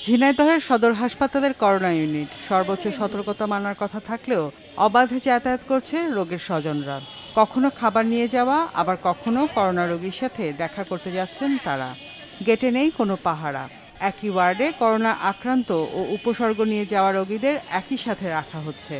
ঝিনাইদহের সদর হাসপাতালের করোনা ইউনিট সর্বোচ্চ সতর্কতা মানার কথা থাকলেও অবাধে যাতায়াত করছে রোগীর স্বজনরা। কখনো খাবার নিয়ে যাওয়া, আবার কখনো করোনা রোগীর সাথে দেখা করতে যাচ্ছেন তারা। গেটে নেই কোনো পাহারা। একই ওয়ার্ডে করোনা আক্রান্ত ও উপসর্গ নিয়ে যাওয়া রোগীদের একই সাথে রাখা হচ্ছে।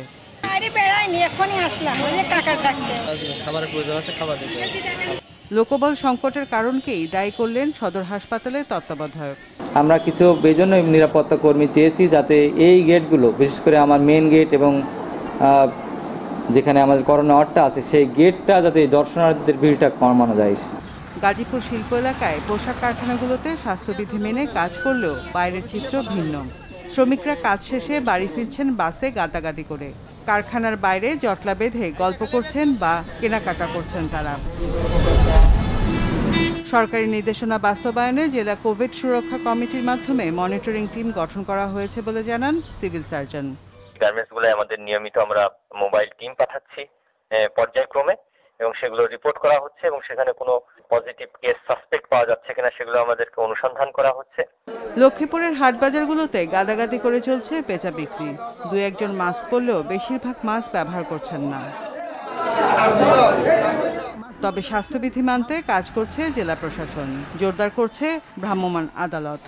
লোকবল সংকটের কারণকেই দায়ী করলেন সদর হাসপাতালের তত্ত্বাবধায়ক। আমরা কিছু বেজন্য নিরাপত্তা কর্মী চেয়েছি যাতে এই গেটগুলো, বিশেষ করে আমার মেন গেট এবং যেখানে আমাদের করোনা ওয়ার্ডটা আছে সেই গেটটা যাতে দর্শনার্থীদের ভিড়টা কমানো যায়। গাজীপুর শিল্প এলাকায় পোশাক কারখানাগুলোতে স্বাস্থ্যবিধি মেনে কাজ করলেও বাইরের চিত্র ভিন্ন। শ্রমিকরা কাজ শেষে বাড়ি ফিরছেন বাসে গাদাগাদি করে। কারখানার বাইরে জটলা বেঁধে গল্প করছেন বা কেনাকাটা করছেন তারা। সরকারি নির্দেশনা বাস্তবায়নে জেলা কোভিড সুরক্ষা কমিটির মাধ্যমে মনিটরিং টিম গঠন করা হয়েছে বলে জানান সিভিল সার্জন। গার্মেন্টসগুলোয় আমাদের নিয়মিত আমরা মোবাইল টিম পাঠাচ্ছি পর্যায়ক্রমে, এবং সেগুলো রিপোর্ট করা হচ্ছে এবং সেখানে কোনো পজিটিভ কেস সাসপেক্ট পাওয়া যাচ্ছে কিনা সেগুলো আমাদেরকে অনুসন্ধান করা হচ্ছে। লক্ষ্মীপুরের হাটবাজারগুলোতে গাদাগাদি করে চলছে পেঁচা বিক্রি। দু একজন মাস্ক পরলেও বেশিরভাগ মাস্ক ব্যবহার করছেন না। তবে স্বাস্থ্যবিধি মানতে কাজ করছে জেলা প্রশাসন, জোরদার করছে ভ্রাম্যমাণ আদালত।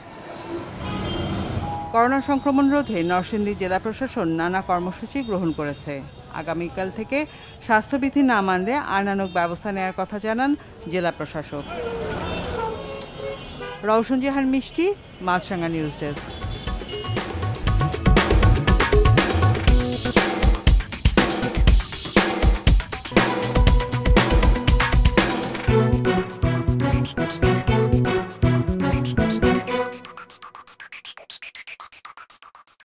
করোনা সংক্রমণ রোধে নরসিংদী জেলা প্রশাসন নানা কর্মসূচি গ্রহণ করেছে। আগামীকাল থেকে স্বাস্থ্যবিধি না মানলে আইনানুগ ব্যবস্থা নেওয়ার কথা জানান জেলা প্রশাসক। রওশন জাহান মিষ্টি, মাছরাঙ্গা নিউজ ডেস্ক।